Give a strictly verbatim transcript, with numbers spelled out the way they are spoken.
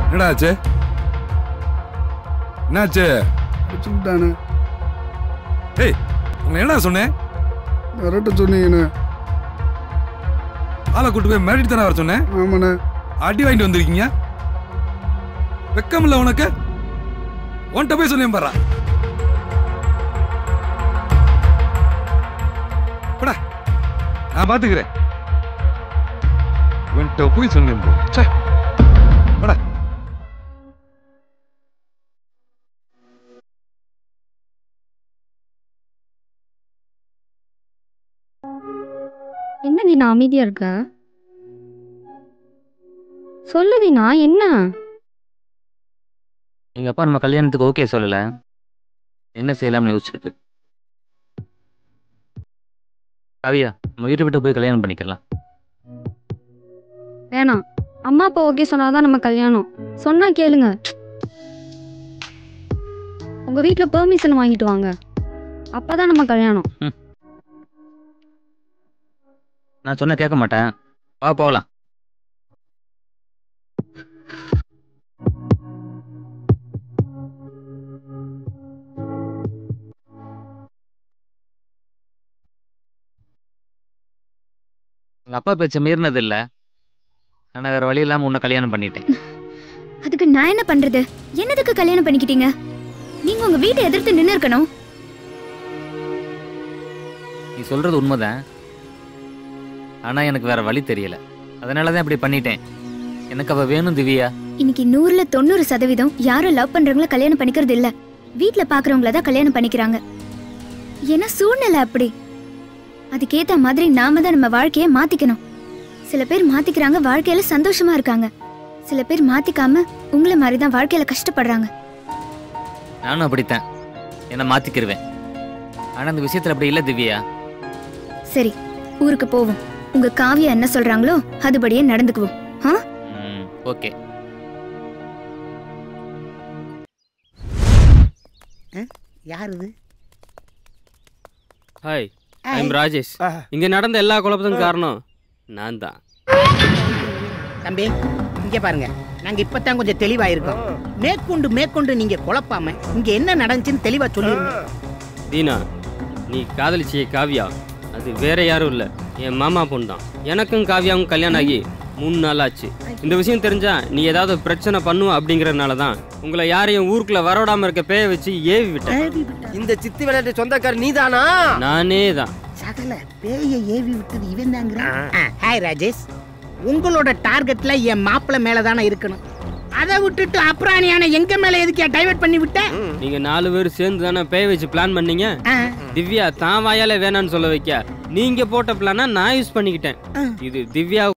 என்னடா ஆச்சு? என்னாச்சு? வச்சுக்கிட்டானே. ஏய், உங்களை என்ன சொன்னேன்? வரட்ட சொன்னீங்கண்ணே. ஆளை கூட்டு போய் மிரட்டி தானே வர சொன்னேன். ஆமாண்ணே. அடி வாங்கிட்டு வந்திருக்கீங்க. வெக்கம் இல்ல உனக்கு? உன்கிட்ட போய் சொன்னேன் பாரா. படா, நான் பாத்துக்கிறேன். உன்கிட்ட போய் சொன்னேன் போ. சே, படா. என்ன வீணா அமைதியா இருக்க? சொல்லு வீணா, என்ன? எங்க அப்பா நம்ம கல்யாணத்துக்கு ஓகே சொல்லல. என்ன செய்யலாம்னு யோசிச்சுட்டு. காவியா, நம்ம வீட்டை விட்டு போய் கல்யாணம் பண்ணிக்கலாம். வேணாம், அம்மா அப்பா ஓகே சொன்னாதான் நம்ம கல்யாணம். சொன்னா கேளுங்க. உங்க வீட்டுல பெர்மிஷன் வாங்கிட்டு வாங்க, அப்பதான் நம்ம கல்யாணம். நான் சொன்ன கேட்க மாட்டேன். வா போகலாம். எங்க அப்பா பேச்ச மீறினது இல்ல. ஆனா வேற வழி இல்லாம உன்னை கல்யாணம் பண்ணிட்டேன். அதுக்கு நான் என்ன பண்றது? என்னதுக்கு கல்யாணம் பண்ணிக்கிட்டீங்க? நீங்க உங்க வீட்டை எதிர்த்து நின்னு இருக்கணும். நீ சொல்றது உண்மைதான். ஆனா எனக்கு வேற வழி தெரியல. அதனாலதான் இப்படி பண்ணிட்டேன். எனக்கு அவ வேணும் திவ்யா. இன்னைக்கு நூறுல தொண்ணூறு சதவீதம் யாரும் லவ் பண்றவங்கள கல்யாணம் பண்ணிக்கிறது இல்ல. வீட்டுல பாக்குறவங்கள தான் கல்யாணம் பண்ணிக்கிறாங்க. ஏன்னா சூழ்நிலை அப்படி. அதுக்கேத்த மாதிரி நாம தான் நம்ம வாழ்க்கைய மாத்திக்கணும். சில பேர் மாத்திக்கிறாங்க, வாழ்க்கையில சந்தோஷமா இருக்காங்க. சில பேர் மாத்திக்காம உங்களை மாதிரிதான் வாழ்க்கையில கஷ்டப்படுறாங்க. நானும் அப்படித்தான் என்ன மாத்திக்கிருவேன். ஆனா அந்த விஷயத்துல அப்படி இல்ல திவ்யா. சரி, ஊருக்கு போவோம். உங்க காவியா என்ன சொல்றாங்களோ அதுபடியே நடந்துக்குவோம். ஓகே. யார் இது? Hi, I am Rajesh. இங்க நடந்த எல்லா குழப்பத்துக்கும் காரணம் நான் தான். தம்பி, இங்க பாருங்க, நாங்க இப்பதான் கொஞ்சம் தெளிவா இருக்கோம். மேற்கொண்டு மேற்கொண்டு நீங்க குழப்பாம இங்க என்ன நடந்துச்சுன்னு தெளிவா சொல்லிருங்க. தீனா, நீ காதலிச்சிய காவியா அது வேற யாரும் இல்ல, என் மாமா பொண்ணு தான். எனக்கும் காவியாவும் கல்யாணம் ஆகி மூணு நாள் ஆச்சு. இந்த விஷயம் தெரிஞ்சா நீ ஏதாவது பிரச்சனை பண்ணுவ அப்படிங்கறதுனால தான் உங்களை யாரையும் ஊருக்குள்ள வரவிடாம இருக்க பேய வச்சு ஏவி விட்டேன். இந்த சித்தி விளையாட்டு சொந்தக்கார நீதானா? நானே தான். சகல பேய ஏவி விட்டது இவன் தாங்கிறான். ஹாய் ராஜேஷ், உங்களோட டார்கெட்ல என் மாப்பிள்ள மேலதானே இருக்கணும். அதை விட்டுட்டு அப்ராணியான எங்க மேல எதுக்கு டைவர்ட் பண்ணி விட்ட? நீங்க நாலு பேர் சேர்ந்து தானே பேய வச்சு பிளான் பண்ணீங்க. திவ்யா தான் வாயால வேணான்னு சொல்ல வைக்க நீங்க போட்ட பிளானா நான் யூஸ் பண்ணிக்கிட்டேன். இது திவ்யா